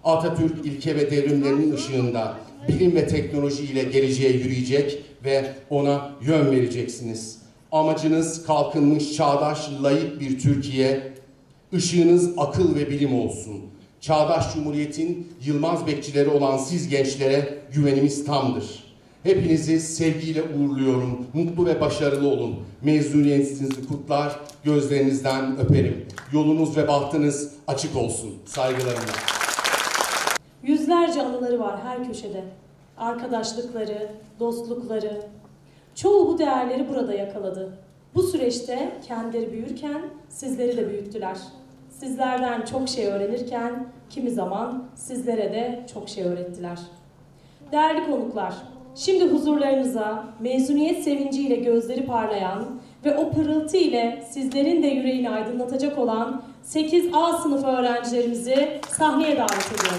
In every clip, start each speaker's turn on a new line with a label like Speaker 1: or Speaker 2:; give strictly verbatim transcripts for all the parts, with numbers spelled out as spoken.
Speaker 1: Atatürk ilke ve devrimlerinin ışığında bilim ve teknoloji ile geleceğe yürüyecek ve ona yön vereceksiniz. Amacınız kalkınmış, çağdaş, layık bir Türkiye, ışığınız akıl ve bilim olsun. Çağdaş Cumhuriyet'in yılmaz bekçileri olan siz gençlere güvenimiz tamdır. Hepinizi sevgiyle uğurluyorum. Mutlu ve başarılı olun. Mezuniyetinizi kutlar, gözlerinizden öperim. Yolunuz ve bahtınız açık olsun. Saygılarımla.
Speaker 2: Yüzlerce anıları var her köşede. Arkadaşlıkları, dostlukları. Çoğu bu değerleri burada yakaladı. Bu süreçte kendileri büyürken sizleri de büyüttüler. Sizlerden çok şey öğrenirken kimi zaman sizlere de çok şey öğrettiler. Değerli konuklar, şimdi huzurlarınıza mezuniyet sevinciyle gözleri parlayan ve o pırıltı ile sizlerin de yüreğini aydınlatacak olan sekiz A sınıfı öğrencilerimizi sahneye davet ediyorum.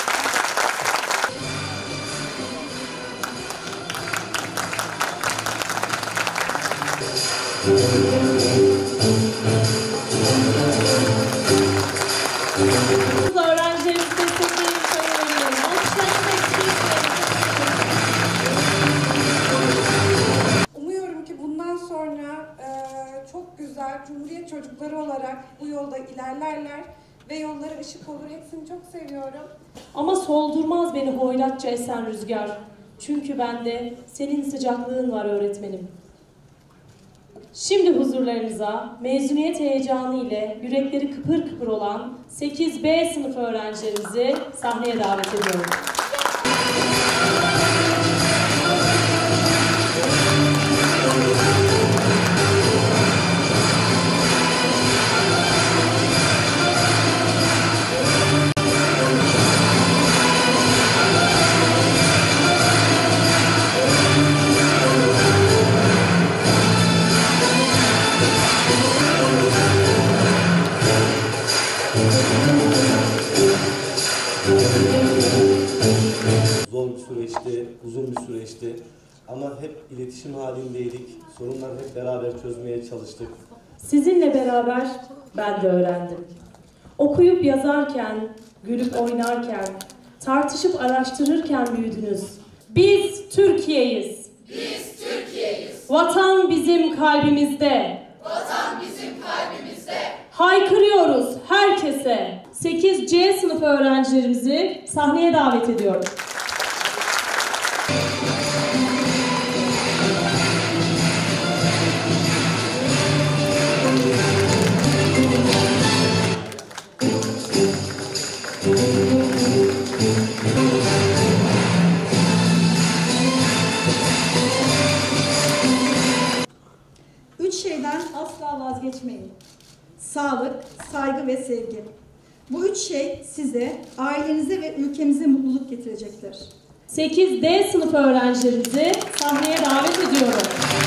Speaker 2: Öğrencilerimiz desteklerini söyleyelim.
Speaker 3: Umuyorum ki bundan sonra e, çok güzel Cumhuriyet çocukları olarak bu yolda ilerlerler ve yolları ışık olur. Hepsini çok seviyorum.
Speaker 2: Ama soldurmaz beni hoyratça esen rüzgar. Çünkü bende senin sıcaklığın var öğretmenim. Şimdi huzurlarınıza mezuniyet heyecanı ile yürekleri kıpır kıpır olan sekiz B sınıfı öğrencilerimizi sahneye davet ediyorum.
Speaker 4: Zor bir süreçti, uzun bir süreçti ama hep iletişim halindeydik. Sorunları hep beraber çözmeye çalıştık.
Speaker 2: Sizinle beraber ben de öğrendim. Okuyup yazarken, gülüp oynarken, tartışıp araştırırken büyüdünüz. Biz Türkiye'yiz.
Speaker 5: Biz Türkiye'yiz.
Speaker 2: Vatan bizim kalbimizde.
Speaker 5: Vatan bizim kalbimizde.
Speaker 2: Haykırıyoruz herkese. sekiz C sınıfı öğrencilerimizi sahneye davet ediyorum.
Speaker 6: Üç şeyden asla vazgeçmeyin. Sağlık, saygı ve sevgi. Bu üç şey size, ailenize ve ülkemize mutluluk getirecektir.
Speaker 2: sekiz D sınıfı öğrencilerimizi sahneye davet ediyorum.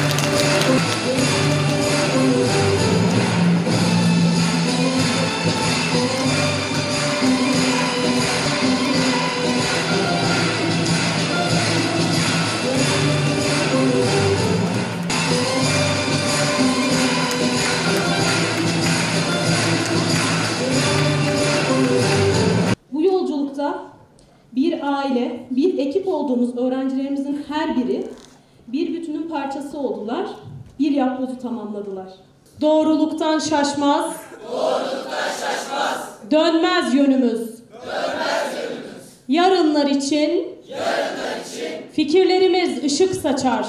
Speaker 2: Bu yolculukta bir aile, bir ekip olduğumuz öğrencilerimizin her biri bir bütünün parçası oldular, bir yapbozu tamamladılar. Doğruluktan şaşmaz,
Speaker 5: Doğruluktan şaşmaz.
Speaker 2: dönmez yönümüz.
Speaker 5: Dönmez yönümüz.
Speaker 2: Yarınlar için,
Speaker 5: Yarınlar için
Speaker 2: fikirlerimiz ışık saçar.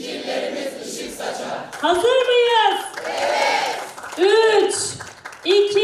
Speaker 5: fikirlerimiz ışık saçar.
Speaker 2: Hazır mıyız?
Speaker 5: Evet.
Speaker 2: Üç, iki,